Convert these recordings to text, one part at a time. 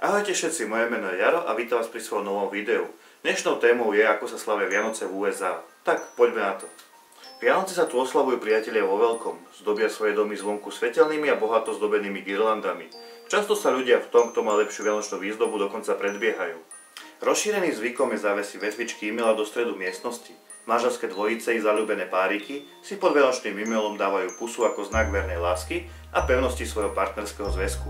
Ahojte všetci, moje meno je Jaro a vítam vás pri svojom novom videu. Dnešnou témou je, ako sa slavia Vianoce v USA. Tak, poďme na to. Vianoce sa tu oslavujú priatelia vo veľkom. Zdobia svoje domy zvonku svetelnými a bohato zdobenými girlandami. Často sa ľudia v tom, kto má lepšiu vianočnú výzdobu, dokonca predbiehajú. Rozšírený zvykom je zavesiť vetvičky e-maila do stredu miestnosti. Manželské dvojice i zaľúbené páriky si pod vianočným e-mailom dávajú pusu ako znak vernej lásky a pevnosti svojho partnerského zväzku.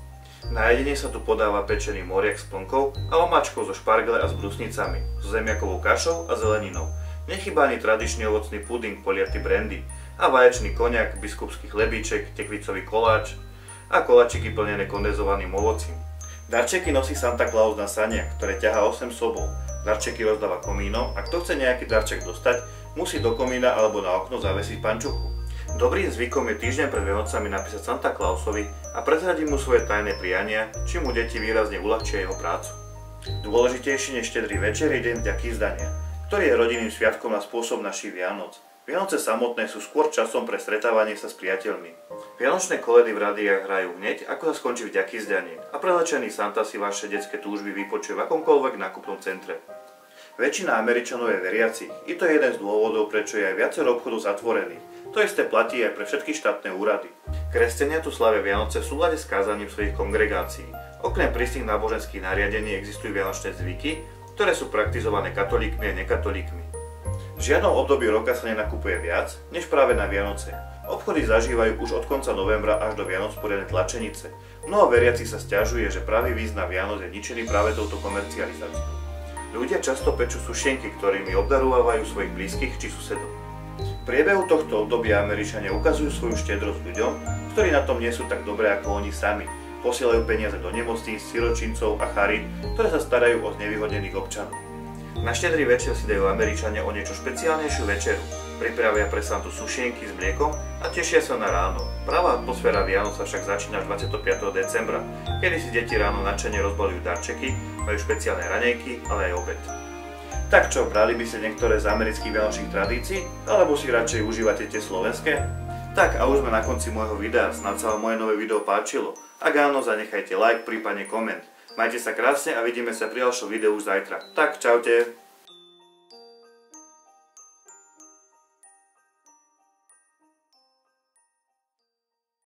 Na jedenie sa tu podáva pečený moriak s plnkou a omáčkou zo špargle a s brusnicami, so zemiakovou kašou a zeleninou. Nechýba ani tradičný ovocný puding poliaty brandy a vaječný koniak, biskupský chlebíček, tekvicový koláč a koláčiky plnené kondenzovaným ovocím. Darčeky nosí Santa Claus na saniach, ktoré ťahá 8 sobov. Darčeky rozdáva komínom a kto chce nejaký darček dostať, musí do komína alebo na okno zavesiť pančuchu. Dobrým zvykom je týždeň pred Vianocami napísať Santa Clausovi a prezradiť mu svoje tajné priania, čím mu deti výrazne uľahčia jeho prácu. Dôležitejší než štedrý večer je deň vďaky vzdania, ktorý je rodinným sviatkom na spôsob našich Vianoc. Vianoce samotné sú skôr časom pre stretávanie sa s priateľmi. Vianočné koledy v rádiách hrajú hneď, ako sa skončí vďaky zdanie a prelečený Santa si vaše detské túžby vypočuje v akomkoľvek nákupnom centre. Väčšina Američanov je veriacich, i to je jeden z dôvodov, prečo je aj viacero obchodov zatvorených. To isté platí aj pre všetky štátne úrady. Kresťania tu slavia Vianoce v súlade s kázaním svojich kongregácií. Okrem prísnych náboženských nariadení existujú vianočné zvyky, ktoré sú praktizované katolíkmi a nekatolíkmi. V žiadnom období roka sa nenakupuje viac, než práve na Vianoce. Obchody zažívajú už od konca novembra až do Vianoc poriadne tlačenice. Mnoho veriacich sa sťažuje, že pravý význam Vianoc je ničený práve touto komercializáciou. Ľudia často pečú sušenky, ktorými obdarovávajú svojich blízkych či susedov. V priebehu tohto obdobia Američania ukazujú svoju štedrosť ľuďom, ktorí na tom nie sú tak dobré ako oni sami. Posielajú peniaze do nemocníc, siročincov a charít, ktoré sa starajú o znevýhodnených občanov. Na štedrý večer si dajú Američania o niečo špeciálnejšiu večeru. Pripravia pre Santu sušienky s mliekom a tešia sa na ráno. Pravá atmosféra Vianoc sa však začína 25. decembra, kedy si deti ráno nadšene rozbalujú darčeky, majú špeciálne raňajky, ale aj obed. Tak čo, brali by ste niektoré z amerických vianočných tradícií, alebo si radšej užívate tie slovenské? Tak a už sme na konci môjho videa, snad sa vám moje nové video páčilo. Ak áno, zanechajte like, prípadne koment. Majte sa krásne a vidíme sa pri ďalšom videu už zajtra. Tak, čaute.